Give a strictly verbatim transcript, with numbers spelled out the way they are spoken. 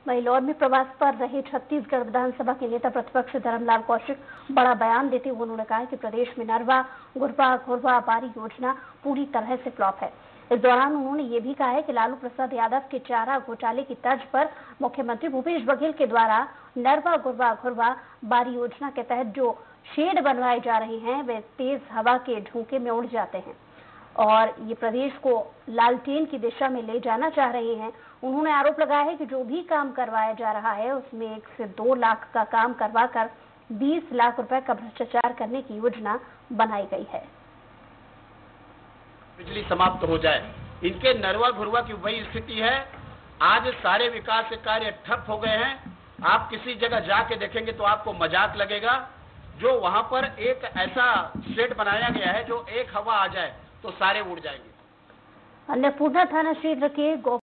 वहीं इंदौर में प्रवास पर रहे छत्तीसगढ़ विधानसभा के नेता प्रतिपक्ष धर्मलाल कौशिक बड़ा बयान देते हुए उन्होंने कहा कि प्रदेश में नरवा गुरवा घुरवा बारी योजना पूरी तरह से फ्लॉप है। इस दौरान उन्होंने ये भी कहा है कि लालू प्रसाद यादव के चारा घोटाले की तर्ज पर मुख्यमंत्री भूपेश बघेल के द्वारा नरवा गुरवा घुरवा बारी योजना के तहत जो शेड बनवाए जा रहे हैं वे तेज हवा के झोंके में उड़ जाते हैं और ये प्रदेश को लालटेन की दिशा में ले जाना चाह रहे हैं। उन्होंने आरोप लगाया है कि जो भी काम करवाया जा रहा है उसमें एक से दो लाख का काम करवाकर बीस लाख रुपए का भ्रष्टाचार करने की योजना बनाई गई है। बिजली समाप्त हो जाए, इनके नरवा घुरवा की वही स्थिति है। आज सारे विकास के कार्य ठप हो गए हैं। आप किसी जगह जाके देखेंगे तो आपको मजाक लगेगा। जो वहां पर एक ऐसा शेड बनाया गया है जो एक हवा आ जाए तो सारे उड़ जाएंगे। अन्नपूर्णा थाना क्षेत्र के